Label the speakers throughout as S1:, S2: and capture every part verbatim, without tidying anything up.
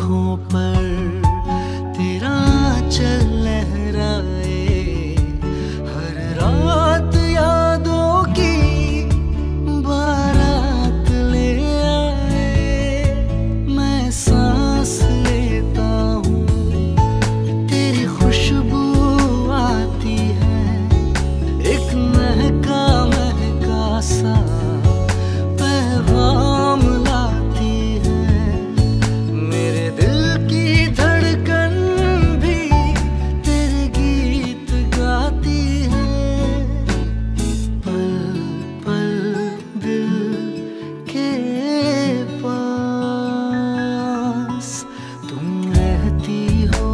S1: आँखों पर तेरा चल लहराए, हर रात यादों की बारात ले आए। मैं सांस लेता हूँ, तेरी खुशबू आती है, एक महका महका सा पैगाम लाती है। मेरे दिल की धड़कन भी तेरे गीत गाती है। पल पल दिल के पास तुम रहती हो।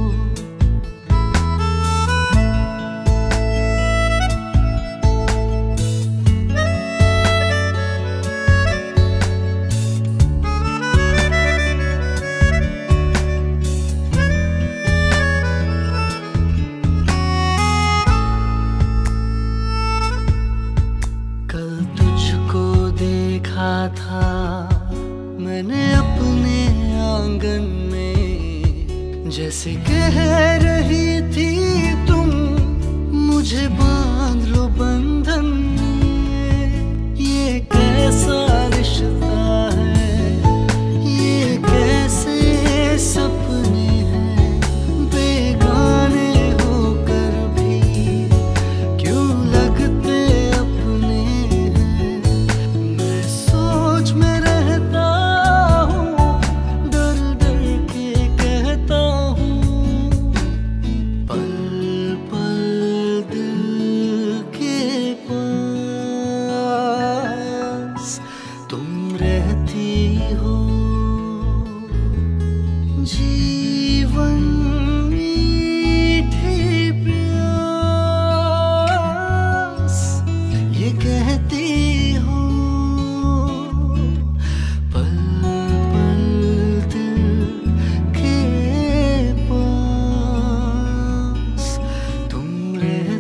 S1: कल तुझको देखा था मैंने अपने आंगन में, जैसे कह रही थी तुम मुझे बांध लो बंधन में। ये कैसा रिश्ता है, ये कैसे सपने हैं, बेगाने होकर भी क्यों लगते अपने हैं। मैं सोच में रहता हूँ, डर डर के कहता हूँ, पल पल दिल के पास तुम रहती हो। जीवन मीठी प्यास ये कहती हो, पल पल दिल के पास तुम रहती